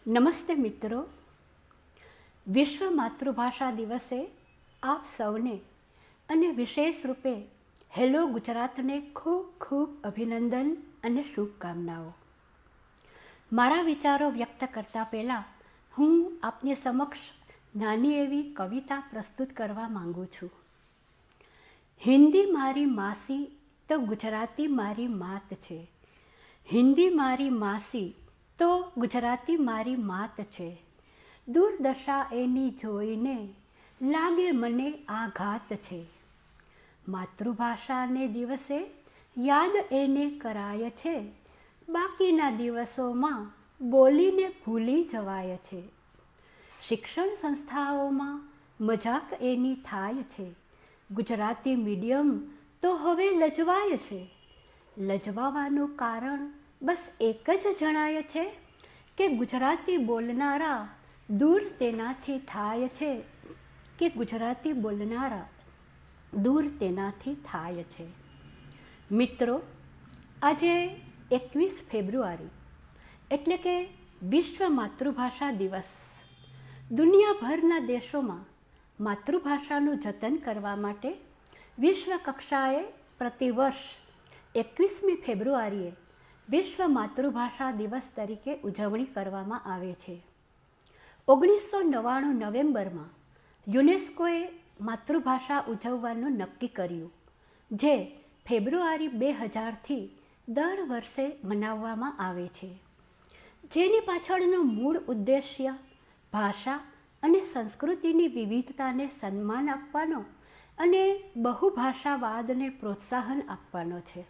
નમસ્તે મિત્રો, વિશ્વ માતૃભાષા દિવસે આપ સૌને અને વિશેષ રૂપે હેલો ગુજરાતને ખૂબ ખૂબ અભિનંદન અને શુભકામનાઓ. મારા વિચારો વ્યક્ત કરતા પહેલાં હું આપની સમક્ષ નાની એવી કવિતા પ્રસ્તુત કરવા માંગુ છું. હિન્દી મારી માસી તો ગુજરાતી મારી માત છે. હિન્દી મારી માસી તો ગુજરાતી મારી માત છે. દુર્દશા એની જોઈને લાગે મને આઘાત છે. માતૃભાષાને દિવસે યાદ એને કરાય છે. બાકીના દિવસોમાં બોલીને ભૂલી જવાય છે. શિક્ષણ સંસ્થાઓમાં મજાક એની થાય છે. ગુજરાતી મીડિયમ તો હવે લજવાય છે. લજવાવાનું કારણ બસ એક જ જણાય છે કે ગુજરાતી બોલનારા દૂર તેનાથી થાય છે. કે ગુજરાતી બોલનારા દૂર તેનાથી થાય છે. મિત્રો, આજે 21 ફેબ્રુઆરી એટલે કે વિશ્વ માતૃભાષા દિવસ. દુનિયાભરના દેશોમાં માતૃભાષાનું જતન કરવા માટે વિશ્વ કક્ષાએ પ્રતિવર્ષ 21મી ફેબ્રુઆરીએ વિશ્વ માતૃભાષા દિવસ તરીકે ઉજવણી કરવામાં આવે છે. 1999 નવેમ્બરમાં યુનેસ્કોએ માતૃભાષા ઉજવવાનું નક્કી કર્યું, જે ફેબ્રુઆરી 2000થી દર વર્ષે મનાવવામાં આવે છે. જેની પાછળનો મૂળ ઉદ્દેશ્ય ભાષા અને સંસ્કૃતિની વિવિધતાને સન્માન આપવાનો અને બહુભાષાવાદને પ્રોત્સાહન આપવાનો છે.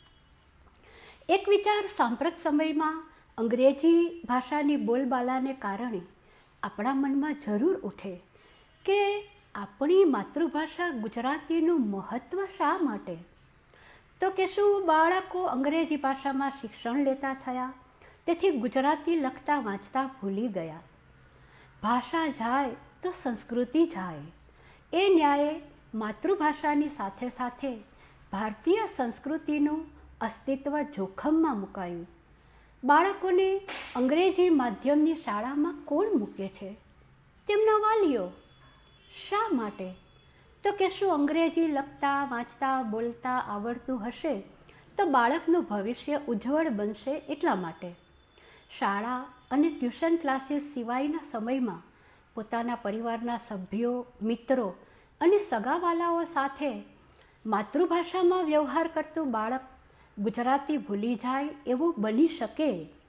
એક વિચાર સાંપ્રત સમયમાં અંગ્રેજી ભાષાની બોલબાલાને કારણે આપણા મનમાં જરૂર ઉઠે કે આપણી માતૃભાષા ગુજરાતીનું મહત્ત્વ શા માટે? તો કે શું બાળકો અંગ્રેજી ભાષામાં શિક્ષણ લેતા થયા, તેથી ગુજરાતી લખતા વાંચતા ભૂલી ગયા? ભાષા જાય તો સંસ્કૃતિ જાય. એ ન્યાયે માતૃભાષાની સાથે સાથે ભારતીય સંસ્કૃતિનું અસ્તિત્વ જોખમમાં મુકાયું. બાળકોને અંગ્રેજી માધ્યમની શાળામાં કોણ મૂકે છે? તેમના વાલીઓ. શા માટે? તો કે શું અંગ્રેજી લખતા વાંચતા બોલતા આવડતું હશે તો બાળકનું ભવિષ્ય ઉજ્જવળ બનશે એટલા માટે. શાળા અને ટ્યુશન ક્લાસીસ સિવાયના સમયમાં પોતાના પરિવારના સભ્યો, મિત્રો અને સગાવાલાઓ સાથે માતૃભાષામાં વ્યવહાર કરતું બાળક ગુજરાતી ભૂલી જાય એવું બની શકે.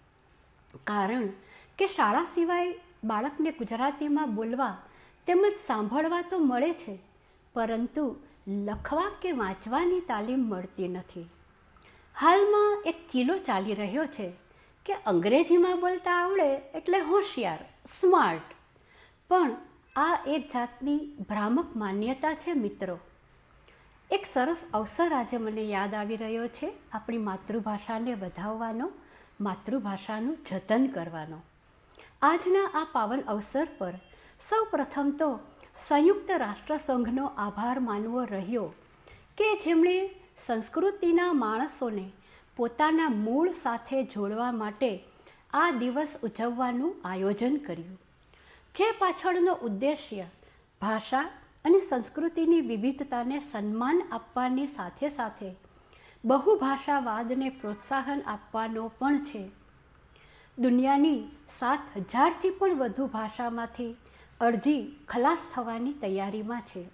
કારણ કે શાળા સિવાય બાળકને ગુજરાતીમાં બોલવા તેમજ સાંભળવા તો મળે છે, પરંતુ લખવા કે વાંચવાની તાલીમ મળતી નથી. હાલમાં એક કિલો ચાલી રહ્યો છે કે અંગ્રેજીમાં બોલતા આવડે એટલે હોશિયાર, સ્માર્ટ. પણ આ એક જાતની ભ્રામક માન્યતા છે મિત્રો. એક સરસ અવસર આજે મને યાદ આવી રહ્યો છે આપણી માતૃભાષાને વધાવવાનો, માતૃભાષાનું જતન કરવાનો. આજના આ પાવન અવસર પર સૌ પ્રથમ તો સંયુક્ત રાષ્ટ્રસંઘનો આભાર માનવો રહ્યો કે જેમણે સંસ્કૃતિના માણસોને પોતાના મૂળ સાથે જોડવા માટે આ દિવસ ઉજવવાનું આયોજન કર્યું. જે પાછળનો ઉદ્દેશ્ય ભાષા અને સંસ્કૃતિની વિવિધતાને સન્માન આપવાની સાથે સાથે બહુભાષાવાદને પ્રોત્સાહન આપવાનો પણ છે. દુનિયાની 7000થી પણ વધુ ભાષામાંથી અડધી ખલાસ થવાની તૈયારીમાં છે.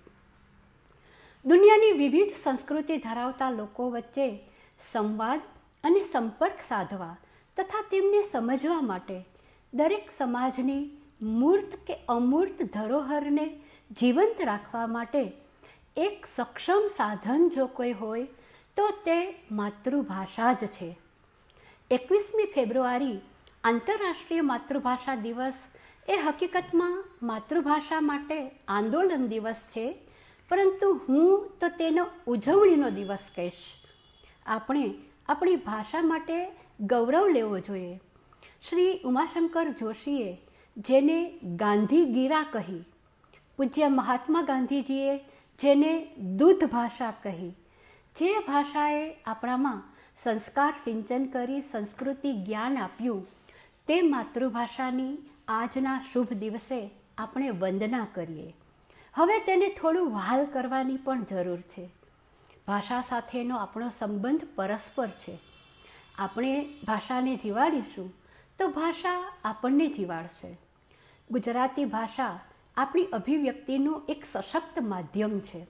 દુનિયાની વિવિધ સંસ્કૃતિ ધરાવતા લોકો વચ્ચે સંવાદ અને સંપર્ક સાધવા તથા તેમને સમજવા માટે દરેક સમાજની મૂર્ત કે અમૂર્ત ધરોહરને જીવંત રાખવા માટે એક સક્ષમ સાધન જો કોઈ હોય તો તે માતૃભાષા જ છે. 21મી ફેબ્રુઆરી આંતરરાષ્ટ્રીય માતૃભાષા દિવસ એ હકીકતમાં માતૃભાષા માટે આંદોલન દિવસ છે, પરંતુ હું તો તેનો ઉજવણીનો દિવસ કહીશ. આપણે આપણી ભાષા માટે ગૌરવ લેવો જોઈએ. શ્રી ઉમાશંકર જોશીએ જેને ગાંધીગીરા કહી, પૂજ્ય મહાત્મા ગાંધીજીએ જેને દૂધ ભાષા કહી, જે ભાષાએ આપણામાં સંસ્કાર સિંચન કરી સંસ્કૃતિ જ્ઞાન આપ્યું, તે માતૃભાષાની આજના શુભ દિવસે આપણે વંદના કરીએ. હવે તેને થોડું વહાલ કરવાની પણ જરૂર છે. ભાષા સાથેનો આપણો સંબંધ પરસ્પર છે. આપણે ભાષાને જીવાડીશું તો ભાષા આપણને જીવાડશે. ગુજરાતી ભાષા આપણી અભિવ્યક્તિનું એક સશક્ત માધ્યમ છે.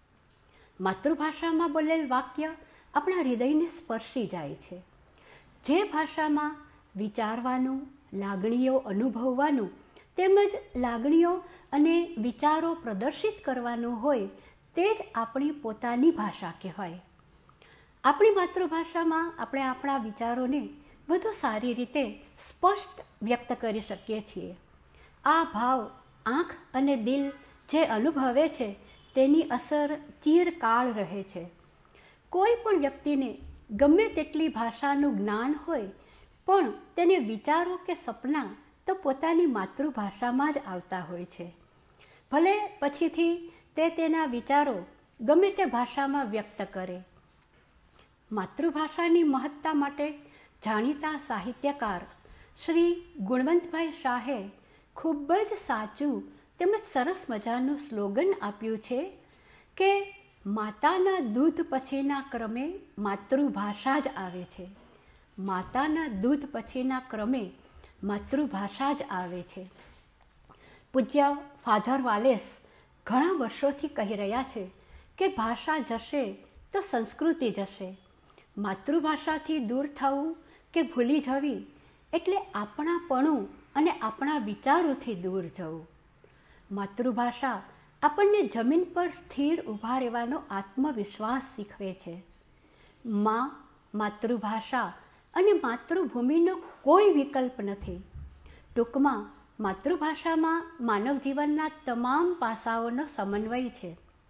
માતૃભાષામાં બોલેલ વાક્ય આપણા હૃદયને સ્પર્શી જાય છે. જે ભાષામાં વિચારવાનું, લાગણીઓ અનુભવવાનું તેમજ લાગણીઓ અને વિચારો પ્રદર્શિત કરવાનું હોય તે જ આપણી પોતાની ભાષા કહેવાય. આપણી માતૃભાષામાં આપણે આપણા વિચારોને વધુ સારી રીતે સ્પષ્ટ વ્યક્ત કરી શકીએ છીએ. આ ભાવ આંખ અને દિલ જે અનુભવે છે તેની અસર ચિરકાળ રહે છે. કોઈ પણ વ્યક્તિને ગમે તેટલી ભાષાનું જ્ઞાન હોય પણ તેને વિચારો કે સપના તો પોતાની માતૃભાષામાં જ આવતા હોય છે. ભલે પછીથી તે તેના વિચારો ગમે તે ભાષામાં વ્યક્ત કરે. માતૃભાષાની મહત્તા માટે જાણીતા સાહિત્યકાર શ્રી ગુણવંતભાઈ શાહે ખૂબ જ સાચું તેમજ સરસ મજાનું સ્લોગન આપ્યું છે કે માતાના દૂધ પછીના ક્રમે માતૃભાષા જ આવે છે. માતાના દૂધ પછીના ક્રમે માતૃભાષા જ આવે છે. પૂજ્ય ફાધર વાલેસ ઘણા વર્ષોથી કહી રહ્યા છે કે ભાષા જશે તો સંસ્કૃતિ જશે. માતૃભાષાથી દૂર થવું કે ભૂલી જવી એટલે આપણાપણું અને આપણા વિચારોથી દૂર જવું. માતૃભાષા આપણને જમીન પર સ્થિર ઊભા રહેવાનો આત્મવિશ્વાસ શીખવે છે. માં, માતૃભાષા અને માતૃભૂમિનો કોઈ વિકલ્પ નથી. ટૂંકમાં માતૃભાષામાં માનવ જીવનના તમામ પાસાઓનો સમન્વય છે.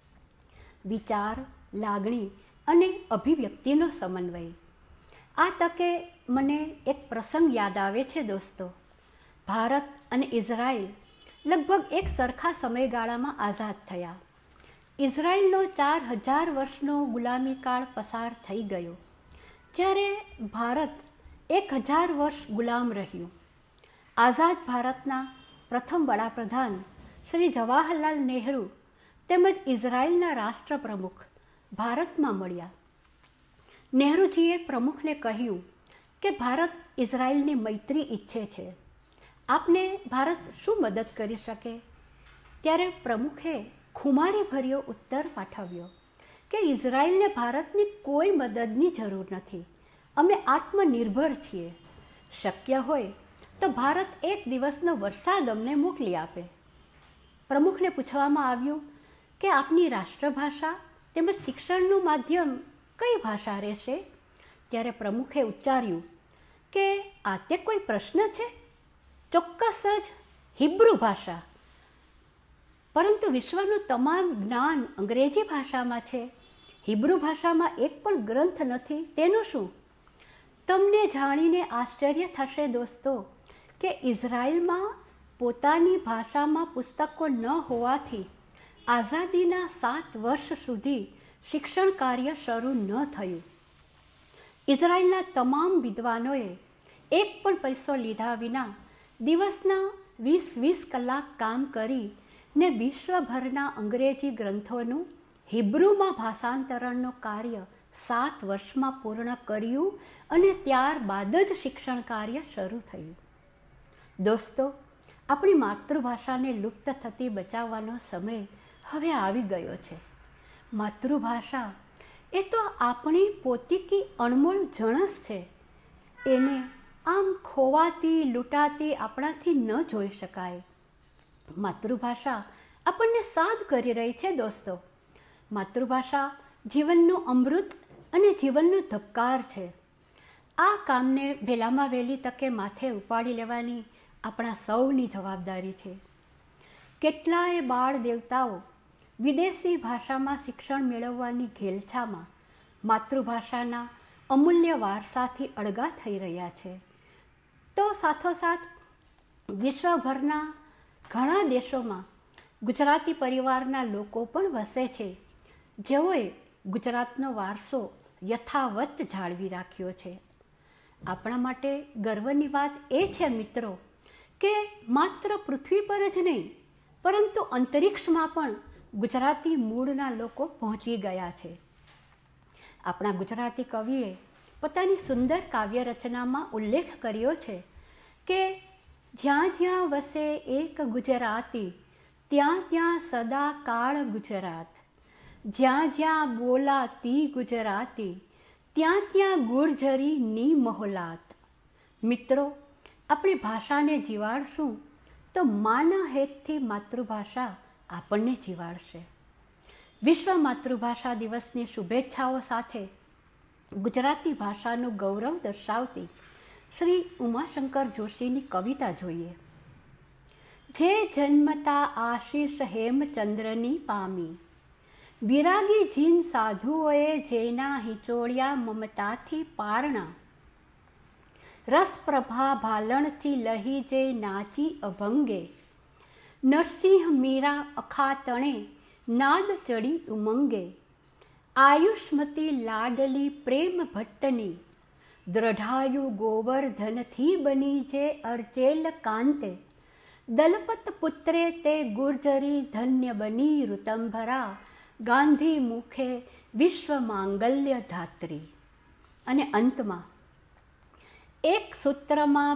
વિચાર, લાગણી અને અભિવ્યક્તિનો સમન્વય. આ તકે મને એક પ્રસંગ યાદ આવે છે દોસ્તો. ભારત અને ઇઝરાયલ લગભગ એક સરખા સમયગાળામાં આઝાદ થયા. ઇઝરાયલનો 4000 વર્ષનો ગુલામી કાળ પસાર થઈ ગયો, જ્યારે ભારત 1000 વર્ષ ગુલામ રહ્યું. આઝાદ ભારતના પ્રથમ વડાપ્રધાન શ્રી જવાહરલાલ નહેરુ તેમજ ઇઝરાયલના રાષ્ટ્રપ્રમુખ ભારતમાં મળ્યા. નહેરુજીએ પ્રમુખને કહ્યું કે ભારત ઇઝરાયલની મૈત્રી ઈચ્છે છે. આપને ભારત શું મદદ કરી શકે? ત્યારે પ્રમુખે ખુમારીભર્યો ઉત્તર પાઠવ્યો કે ઇઝરાયલને ભારતની કોઈ મદદની જરૂર નથી. અમે આત્મનિર્ભર છીએ. શક્ય હોય તો ભારત એક દિવસનો વરસાદ અમને મોકલી આપે. પ્રમુખને પૂછવામાં આવ્યું કે આપની રાષ્ટ્રભાષા તેમજ શિક્ષણનું માધ્યમ કઈ ભાષા રહેશે? ત્યારે પ્રમુખે ઉચ્ચાર્યું કે આ તે કોઈ પ્રશ્ન છે? ચોક્કસ જ હિબ્રુ ભાષા. પરંતુ વિશ્વનું તમામ જ્ઞાન અંગ્રેજી ભાષામાં છે. હિબ્રુ ભાષામાં એક પણ ગ્રંથ નથી, તેનું શું? તમને જાણીને આશ્ચર્ય થશે દોસ્તો કે ઇઝરાયલમાં પોતાની ભાષામાં પુસ્તકો ન હોવાથી આઝાદીના 7 વર્ષ સુધી શિક્ષણ કાર્ય શરૂ ન થયું. ઇઝરાયલના તમામ વિદ્વાનોએ એક પણ પૈસો લીધા વિના દિવસના 20-20 કલાક કામ કરીને વિશ્વભરના અંગ્રેજી ગ્રંથોનું હિબ્રુમાં ભાષાંતરણનું કાર્ય 7 વર્ષમાં પૂર્ણ કર્યું અને ત્યારબાદ જ શિક્ષણ કાર્ય શરૂ થયું. દોસ્તો, આપણી માતૃભાષાને લુપ્ત થતી બચાવવાનો સમય હવે આવી ગયો છે. માતૃભાષા એ તો આપણી પોતીકી અણમોલ જણસ છે. એને આમ ખોવાતી, લૂંટાતી આપણાથી ન જોઈ શકાય. માતૃભાષા આપણને સાદ કરી રહી છે દોસ્તો. માતૃભાષા જીવનનું અમૃત અને જીવનનો ધબકાર છે. આ કામને વહેલામાં વહેલી તકે માથે ઉપાડી લેવાની આપણા સૌની જવાબદારી છે. કેટલાય બાળ દેવતાઓ વિદેશી ભાષામાં શિક્ષણ મેળવવાની ઘેલછામાં માતૃભાષાના અમૂલ્ય વારસાથી અળગા થઈ રહ્યા છે. તો સાથોસાથ વિશ્વભરના ઘણા દેશોમાં ગુજરાતી પરિવારના લોકો પણ વસે છે, જેઓએ ગુજરાતનો વારસો યથાવત જાળવી રાખ્યો છે. આપણા માટે ગર્વની વાત એ છે મિત્રો કે માત્ર પૃથ્વી પર જ નહીં પરંતુ અંતરિક્ષમાં પણ ગુજરાતી મૂળના લોકો પહોંચી ગયા છે. આપણા ગુજરાતી કવિએ પોતાની સુંદર કાવ્ય રચનામાં ઉલ્લેખ કર્યો છે કે જ્યાં જ્યાં વસે એક ગુજરાતી ત્યાં ત્યાં સદા કાળ ગુજરાત, જ્યાં જ્યાં બોલાતી ગુજરાતી ત્યાં ત્યાં ગુર્જરી ની મહોલાત. મિત્રો, આપણી ભાષાને જીવાડશું તો માના હેતથી માતૃભાષા આપણને જીવાડશે. વિશ્વ માતૃભાષા દિવસની શુભેચ્છાઓ સાથે ગુજરાતી ભાષાનું ગૌરવ દર્શાવતી શ્રી ઉમાશંકર જોશીની કવિતા જોઈએ. જે જન્મતા આશીષ હેમચંદ્રની પામી, વિરાગી જીન સાધુઓએ જેના હિંચોળ્યા મમતાથી પારણા, રસપ્રભા ભાલણથી લહી જે નાચી અભંગે, નરસિંહ મીરા અખાતણે નાદ ચડી ઉમંગે, આયુષ્મતી લાડલી પ્રેમ ભટ્ટની દ્રઢાયુ ગોવર્ધનથી બની જે અર્ચેલ કાંતે, દલપત પુત્રે તે ગુર્જરી ધન્ય બની ઋતંભરા, ગાંધી મુખે વિશ્વ માંગલ્ય ધાત્રી. અને અંતમાં એક સૂત્રમાં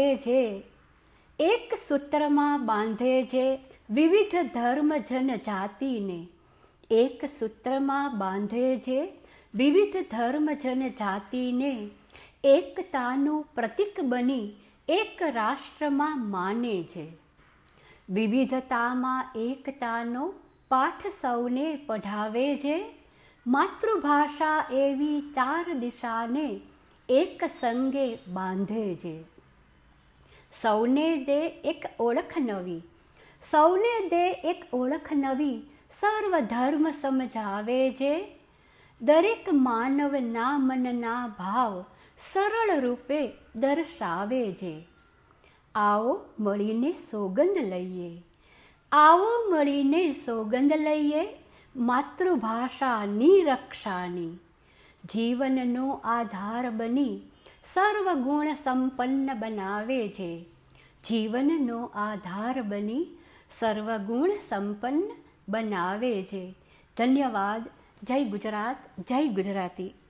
બાંધે જે વિવિધ ધર્મ જનજાતિને, એક સૂત્રમાં બાંધે જે વિવિધ ધર્મ જનજાતિને, એકતાનું પ્રતીક બની એક રાષ્ટ્રમાં માને છે. વિવિધતામાં એકતાનો પાઠ સૌને પઢાવે છે. માતૃભાષા એવી ચાર દિશાને એક સંગે બાંધે છે. સૌને દે એક ઓળખ નવી, સૌને દે એક ઓળખ નવી, સર્વ ધર્મ સમજાવે છે. દરેક માનવના મનના ભાવ સરળ રૂપે દર્શાવે છે. આવો મળીને સોગંદ લઈએ, આવો મળીને સોગંદ લઈએ, માતૃભાષાની રક્ષાની. જીવનનો આધાર બની સર્વગુણ સંપન્ન બનાવે છે. જીવનનો આધાર બની સર્વગુણ સંપન્ન બનાવે છે. ધન્યવાદ. જય ગુજરાત, જય ગુજરાતી.